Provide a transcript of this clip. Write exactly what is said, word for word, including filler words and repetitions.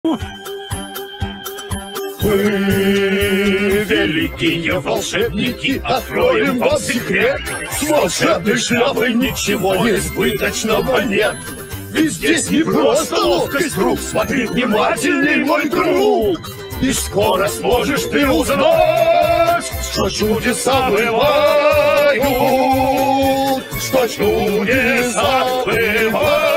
Мы, великие волшебники, откроем вам секрет. С волшебной шляпой ничего неизбыточного нет. Ведь здесь не просто ловкость рук, смотри внимательней, мой друг. И скоро сможешь ты узнать, что чудеса бывают, что чудеса бывают.